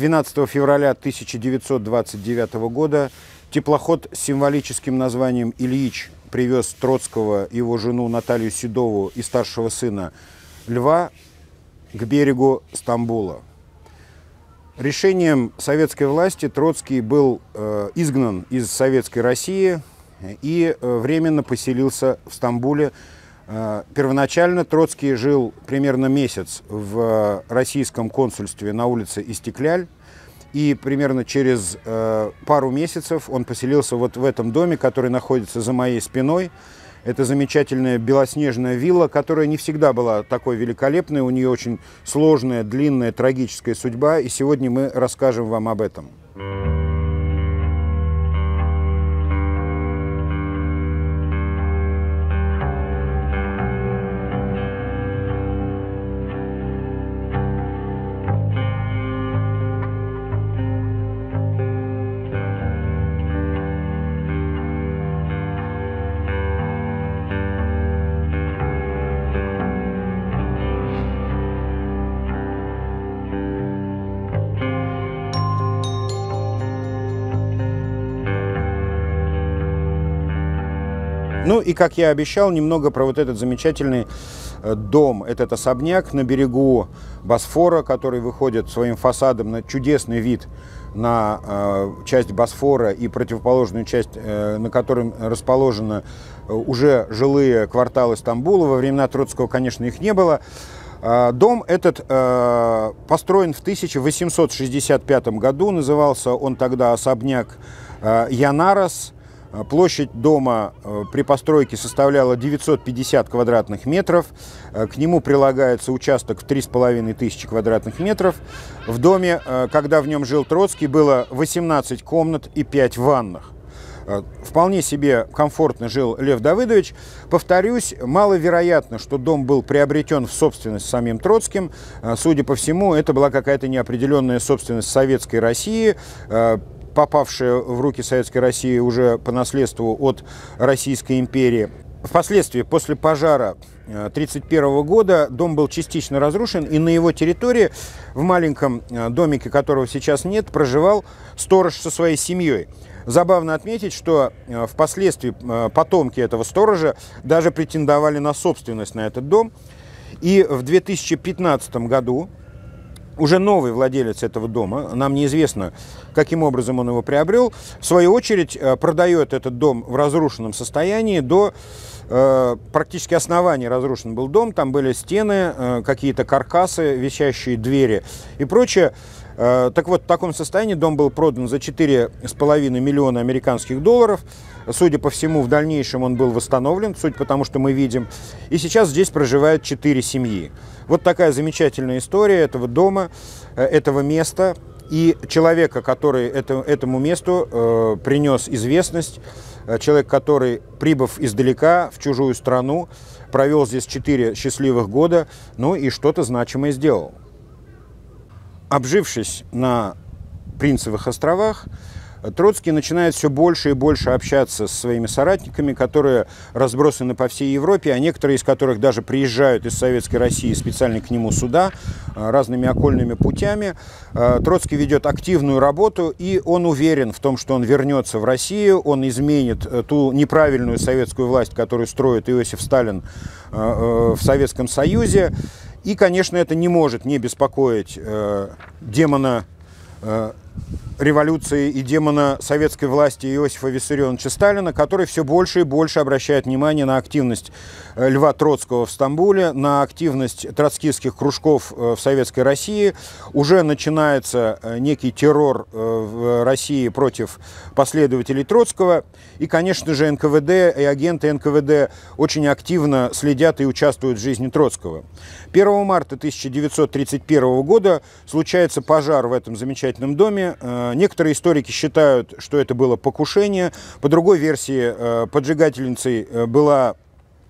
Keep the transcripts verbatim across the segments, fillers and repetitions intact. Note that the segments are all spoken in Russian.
двенадцатого февраля тысяча девятьсот двадцать девятого года теплоход с символическим названием «Ильич» привез Троцкого, его жену Наталью Седову и старшего сына Льва к берегу Стамбула. Решением советской власти Троцкий был э, изгнан из Советской России и э, временно поселился в Стамбуле. Э, первоначально Троцкий жил примерно месяц в российском консульстве на улице Истекляль. И примерно через э, пару месяцев он поселился вот в этом доме, который находится за моей спиной. Это замечательная белоснежная вилла, которая не всегда была такой великолепной. У нее очень сложная, длинная, трагическая судьба. И сегодня мы расскажем вам об этом. Ну и, как я обещал, немного про вот этот замечательный дом, этот особняк на берегу Босфора, который выходит своим фасадом на чудесный вид на э, часть Босфора и противоположную часть, э, на которой расположены уже жилые кварталы Стамбула. Во времена Троцкого, конечно, их не было. Э, дом этот э, построен в тысяча восемьсот шестьдесят пятом году, назывался он тогда особняк э, Янарос. Площадь дома при постройке составляла девятьсот пятьдесят квадратных метров. К нему прилагается участок в три с половиной тысячи квадратных метров. В доме, когда в нем жил Троцкий, было восемнадцать комнат и пять ванных. Вполне себе комфортно жил Лев Давыдович. Повторюсь, маловероятно, что дом был приобретен в собственность самим Троцким. Судя по всему, это была какая-то неопределенная собственность Советской России, попавшая в руки Советской России уже по наследству от Российской империи. Впоследствии, после пожара тысяча девятьсот тридцать первого года, дом был частично разрушен, и на его территории, в маленьком домике, которого сейчас нет, проживал сторож со своей семьей. Забавно отметить, что впоследствии потомки этого сторожа даже претендовали на собственность на этот дом. И в две тысячи пятнадцатом году уже новый владелец этого дома, нам неизвестно, каким образом он его приобрел, в свою очередь продает этот дом в разрушенном состоянии. До э, практически основания разрушен был дом, там были стены, э, какие-то каркасы, висящие двери и прочее. Э, так вот, в таком состоянии дом был продан за четыре с половиной миллиона американских долларов. Судя по всему, в дальнейшем он был восстановлен, судя по тому, что мы видим. И сейчас здесь проживают четыре семьи. Вот такая замечательная история этого дома, этого места и человека, который это, этому месту э, принес известность. Человек, который, прибыв издалека в чужую страну, провел здесь четыре счастливых года, ну и что-то значимое сделал. Обжившись на Принцевых островах, Троцкий начинает все больше и больше общаться со своими соратниками, которые разбросаны по всей Европе, а некоторые из которых даже приезжают из Советской России специально к нему сюда, разными окольными путями. Троцкий ведет активную работу, и он уверен в том, что он вернется в Россию, он изменит ту неправильную советскую власть, которую строит Иосиф Сталин в Советском Союзе. И, конечно, это не может не беспокоить демона революции и демона советской власти Иосифа Виссарионовича Сталина, который все больше и больше обращает внимание на активность Льва Троцкого в Стамбуле, на активность троцкистских кружков в Советской России. Уже начинается некий террор в России против последователей Троцкого. И, конечно же, эн ка вэ дэ и агенты эн ка вэ дэ очень активно следят и участвуют в жизни Троцкого. первого марта тысяча девятьсот тридцать первого года случается пожар в этом замечательном доме. Некоторые историки считают, что это было покушение. По другой версии, поджигательницей была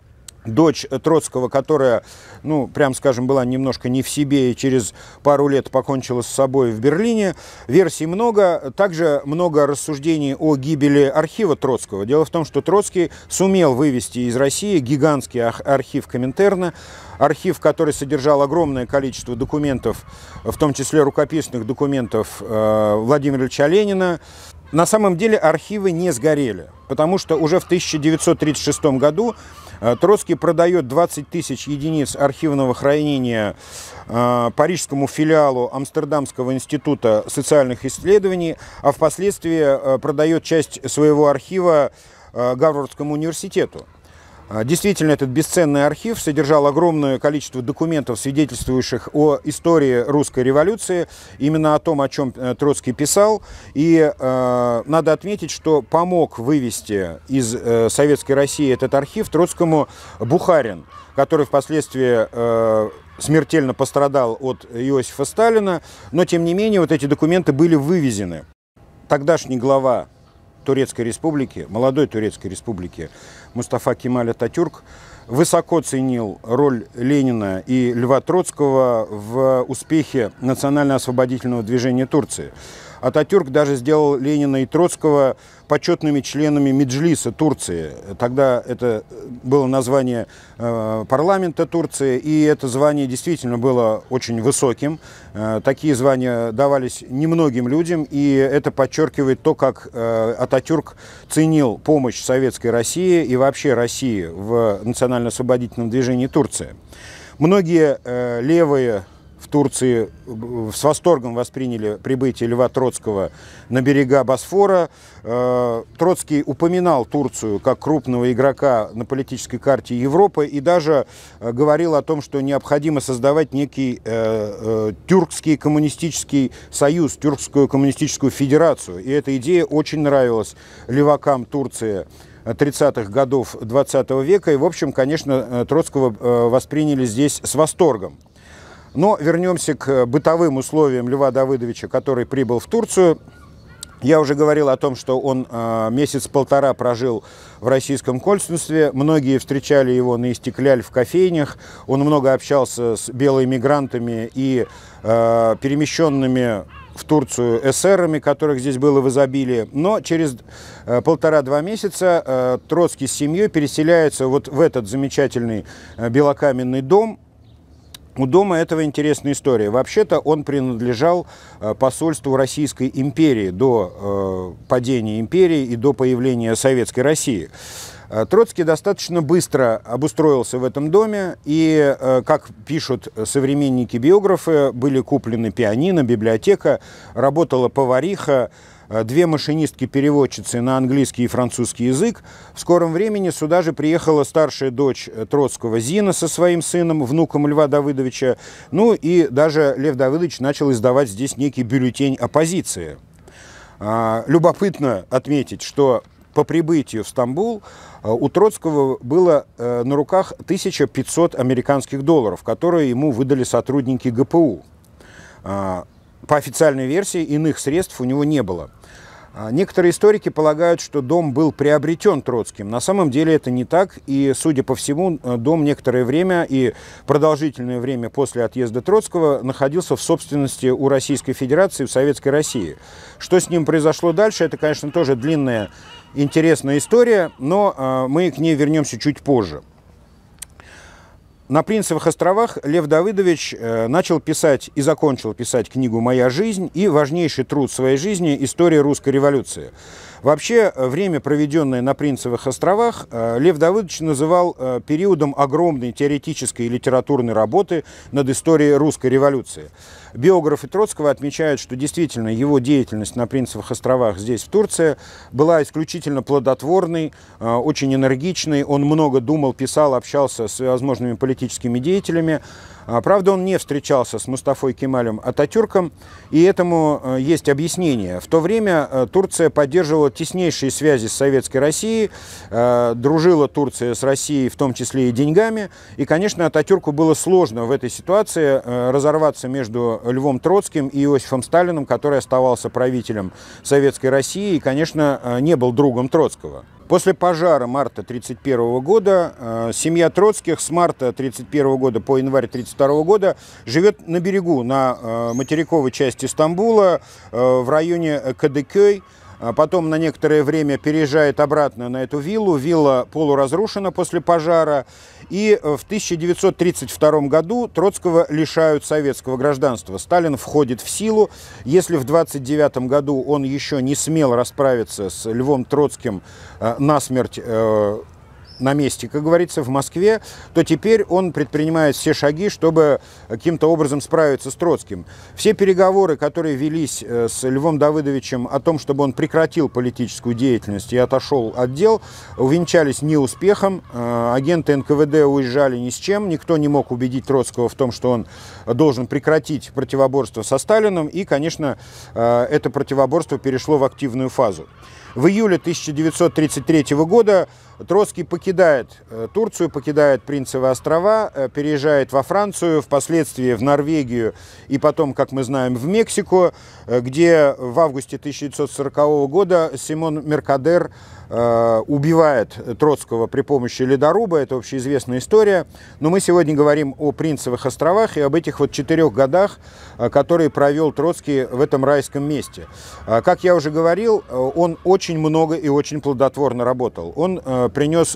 дочь Троцкого, которая, ну, прям скажем, была немножко не в себе и через пару лет покончила с собой в Берлине. Версий много. Также много рассуждений о гибели архива Троцкого. Дело в том, что Троцкий сумел вывести из России гигантский архив Коминтерна, архив, который содержал огромное количество документов, в том числе рукописных документов Владимира Ильича Ленина. На самом деле архивы не сгорели, потому что уже в тысяча девятьсот тридцать шестом году Троцкий продает двадцать тысяч единиц архивного хранения э, парижскому филиалу Амстердамского института социальных исследований, а впоследствии э, продает часть своего архива э, Гарвардскому университету. Действительно, этот бесценный архив содержал огромное количество документов, свидетельствующих о истории русской революции, именно о том, о чем Троцкий писал. И э, надо отметить, что помог вывести из э, Советской России этот архив Троцкому Бухарин, который впоследствии э, смертельно пострадал от Иосифа Сталина, но тем не менее вот эти документы были вывезены. Тогдашний глава Турецкой республики, молодой Турецкой республики Мустафа Кемаль Ататюрк высоко ценил роль Ленина и Льва Троцкого в успехе национально-освободительного движения Турции. Ататюрк даже сделал Ленина и Троцкого почетными членами Меджлиса Турции. Тогда это было название э, парламента Турции, и это звание действительно было очень высоким. Э, такие звания давались немногим людям, и это подчеркивает то, как э, Ататюрк ценил помощь Советской России и вообще России в национально-освободительном движении Турции. Многие э, левые в Турции с восторгом восприняли прибытие Льва Троцкого на берега Босфора. Троцкий упоминал Турцию как крупного игрока на политической карте Европы и даже говорил о том, что необходимо создавать некий э, тюркский коммунистический союз, тюркскую коммунистическую федерацию. И эта идея очень нравилась левакам Турции тридцатых годов двадцатого века. И, в общем, конечно, Троцкого восприняли здесь с восторгом. Но вернемся к бытовым условиям Льва Давыдовича, который прибыл в Турцию. Я уже говорил о том, что он э, месяц-полтора прожил в российском консульстве. Многие встречали его на Истекляль в кофейнях. Он много общался с белоэмигрантами и э, перемещенными в Турцию эсерами, которых здесь было в изобилии. Но через э, полтора-два месяца э, Троцкий с семьей переселяется вот в этот замечательный э, белокаменный дом. У дома этого интересная история. Вообще-то он принадлежал э, посольству Российской империи до э, падения империи и до появления Советской России. Э, Троцкий достаточно быстро обустроился в этом доме, и, э, как пишут современники-биографы, были куплены пианино, библиотека, работала повариха, две машинистки-переводчицы на английский и французский язык. В скором времени сюда же приехала старшая дочь Троцкого Зина со своим сыном, внуком Льва Давыдовича. Ну и даже Лев Давыдович начал издавать здесь некий бюллетень оппозиции. Любопытно отметить, что по прибытию в Стамбул у Троцкого было на руках тысяча пятьсот американских долларов, которые ему выдали сотрудники ГПУ. По официальной версии, иных средств у него не было. Некоторые историки полагают, что дом был приобретен Троцким. На самом деле это не так, и, судя по всему, дом некоторое время и продолжительное время после отъезда Троцкого находился в собственности у Российской Федерации, в Советской России. Что с ним произошло дальше, это, конечно, тоже длинная, интересная история, но мы к ней вернемся чуть позже. На Принцевых островах Лев Давыдович начал писать и закончил писать книгу «Моя жизнь» и важнейший труд своей жизни «История русской революции». Вообще, время, проведенное на Принцевых островах, Лев Давыдович называл периодом огромной теоретической и литературной работы над историей русской революции. Биографы Троцкого отмечают, что действительно его деятельность на Принцевых островах здесь, в Турции, была исключительно плодотворной, очень энергичной. Он много думал, писал, общался с возможными политическими деятелями. Правда, он не встречался с Мустафой Кемалем Ататюрком, и этому есть объяснение. В то время Турция поддерживала теснейшие связи с Советской Россией, дружила Турция с Россией, в том числе и деньгами, и, конечно, Ататюрку было сложно в этой ситуации разорваться между Львом Троцким и Иосифом Сталиным, который оставался правителем Советской России и, конечно, не был другом Троцкого. После пожара марта тысяча девятьсот тридцать первого года э, семья Троцких с марта тысяча девятьсот тридцать первого года по январь тысяча девятьсот тридцать второго года живет на берегу, на э, материковой части Стамбула, э, в районе Кадыкёй. Потом на некоторое время переезжает обратно на эту виллу. Вилла полуразрушена после пожара. И в тысяча девятьсот тридцать втором году Троцкого лишают советского гражданства. Сталин входит в силу. Если в двадцать девятом году он еще не смел расправиться с Львом Троцким э, насмерть э, на месте, как говорится, в Москве, то теперь он предпринимает все шаги, чтобы каким-то образом справиться с Троцким. Все переговоры, которые велись с Львом Давыдовичем о том, чтобы он прекратил политическую деятельность и отошел от дел, увенчались неуспехом. Агенты эн ка вэ дэ уезжали ни с чем, никто не мог убедить Троцкого в том, что он должен прекратить противоборство со Сталиным, и, конечно, это противоборство перешло в активную фазу. В июле тысяча девятьсот тридцать третьего года Троцкий покидает Турцию, покидает Принцевы острова, переезжает во Францию, впоследствии в Норвегию и потом, как мы знаем, в Мексику, где в августе тысяча девятьсот сорокового года Симон Меркадер убивает Троцкого при помощи ледоруба. Это общеизвестная история. Но мы сегодня говорим о Принцевых островах и об этих вот четырех годах, которые провел Троцкий в этом райском месте. Как я уже говорил, он очень много и очень плодотворно работал. Он принес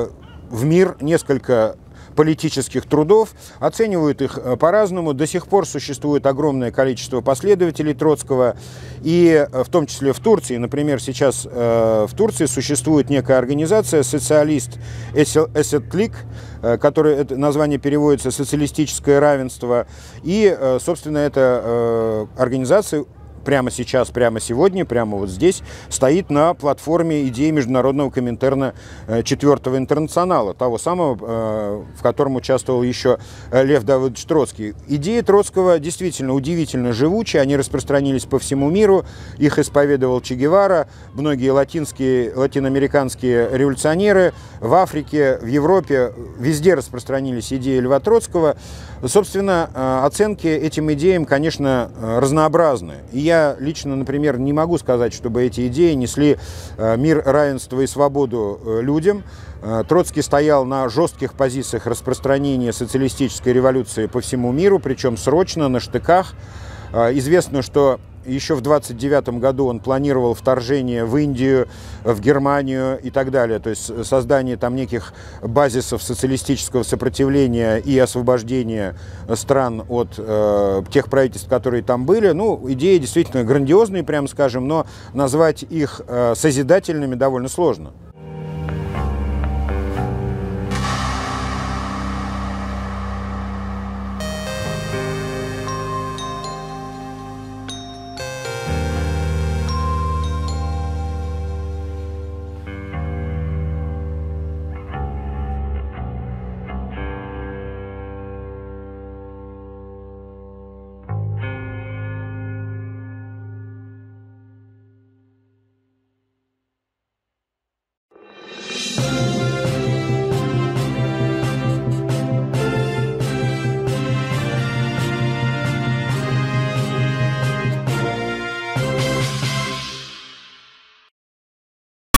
в мир несколько политических трудов, оценивают их по-разному. До сих пор существует огромное количество последователей Троцкого, и в том числе в Турции. Например, сейчас э, в Турции существует некая организация «Социалист Эсетлик», э, которое это название переводится «Социалистическое равенство». И, э, собственно, эта э, организация прямо сейчас, прямо сегодня, прямо вот здесь стоит на платформе идеи Международного Коминтерна четвертого интернационала, того самого, в котором участвовал еще Лев Давыдович Троцкий. Идеи Троцкого действительно удивительно живучие, они распространились по всему миру, их исповедовал Че Гевара, многие латинские, латиноамериканские революционеры в Африке, в Европе, везде распространились идеи Льва Троцкого. Собственно, оценки этим идеям, конечно, разнообразны. И я лично, например, не могу сказать, чтобы эти идеи несли мир, равенство и свободу людям. Троцкий стоял на жестких позициях распространения социалистической революции по всему миру, причем срочно, на штыках. Известно, что еще в двадцать девятом году он планировал вторжение в Индию, в Германию и так далее. То есть создание там неких базисов социалистического сопротивления и освобождения стран от э, тех правительств, которые там были. Ну, идеи действительно грандиозные, прямо скажем, но назвать их э, созидательными довольно сложно.